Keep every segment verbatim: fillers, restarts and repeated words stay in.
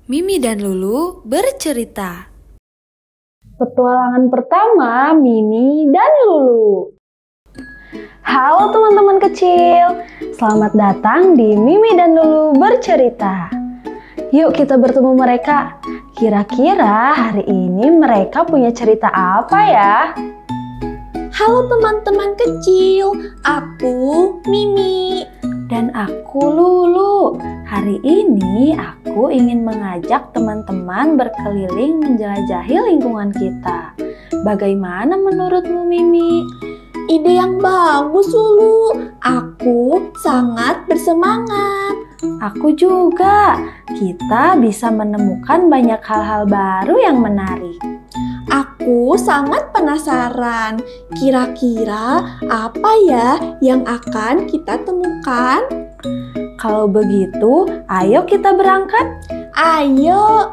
Mimi dan Lulu bercerita. Petualangan pertama Mimi dan Lulu. Halo teman-teman kecil, selamat datang di Mimi dan Lulu bercerita. Yuk kita bertemu mereka. Kira-kira hari ini mereka punya cerita apa ya? Halo teman-teman kecil, aku Mimi. Dan aku Lulu. Hari ini aku ingin mengajak teman-teman berkeliling menjelajahi lingkungan kita. Bagaimana menurutmu Mimi? Ide yang bagus Lulu. Aku sangat bersemangat. Aku juga. Kita bisa menemukan banyak hal-hal baru yang menarik. Aku sangat penasaran. Kira-kira apa ya yang akan kita temukan? Kalau begitu, ayo kita berangkat. Ayo.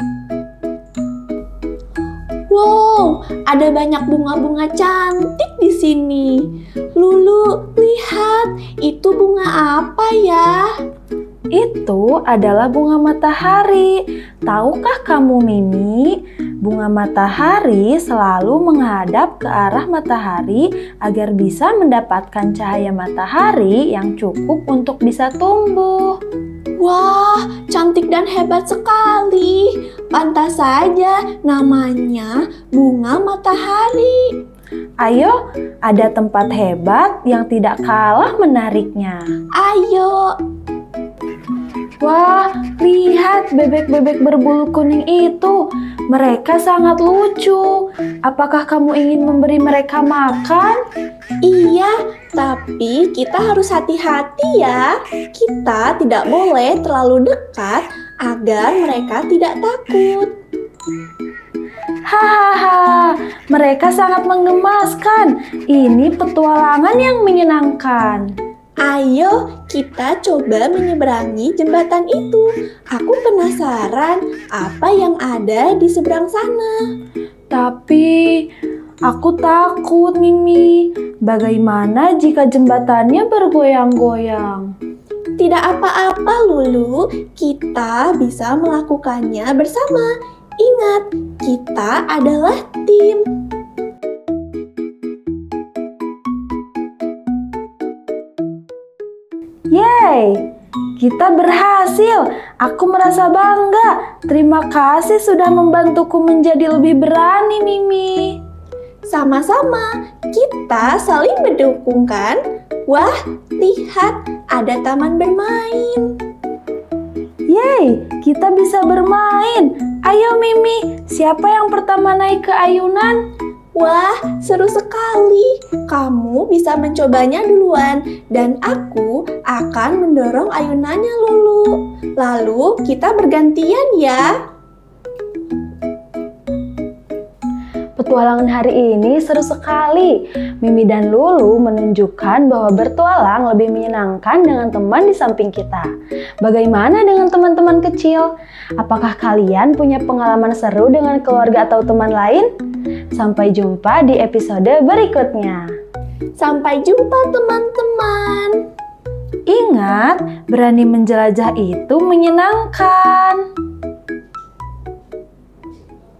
Wow, ada banyak bunga-bunga cantik di sini. Lulu, lihat, itu bunga apa ya? Itu adalah bunga matahari. Tahukah kamu Mimi, bunga matahari selalu menghadap ke arah matahari agar bisa mendapatkan cahaya matahari yang cukup untuk bisa tumbuh. Wah, cantik dan hebat sekali. Pantas saja namanya bunga matahari. Ayo, ada tempat hebat yang tidak kalah menariknya. Ayo. Wah, lihat bebek-bebek berbulu kuning itu. Mereka sangat lucu. Apakah kamu ingin memberi mereka makan? Iya, tapi kita harus hati-hati ya. Kita tidak boleh terlalu dekat agar mereka tidak takut. Hahaha, mereka sangat menggemaskan. Ini petualangan yang menyenangkan. Ayo kita coba menyeberangi jembatan itu. Aku penasaran apa yang ada di seberang sana. Tapi aku takut Mimi. Bagaimana jika jembatannya bergoyang-goyang? Tidak apa-apa Lulu, kita bisa melakukannya bersama. Ingat, kita adalah tim. Yeay, kita berhasil. Aku merasa bangga. Terima kasih sudah membantuku menjadi lebih berani, Mimi. Sama-sama, kita saling mendukung kan? Wah, lihat, ada taman bermain. Yeay, kita bisa bermain. Ayo Mimi, siapa yang pertama naik ke ayunan? Wah, seru sekali. Kamu bisa mencobanya duluan dan aku akan mendorong ayunannya Lulu. Lalu kita bergantian ya. Petualangan hari ini seru sekali. Mimi dan Lulu menunjukkan bahwa bertualang lebih menyenangkan dengan teman di samping kita. Bagaimana dengan teman-teman kecil? Apakah kalian punya pengalaman seru dengan keluarga atau teman lain? Sampai jumpa di episode berikutnya. Sampai jumpa teman-teman. Ingat, berani menjelajah itu menyenangkan.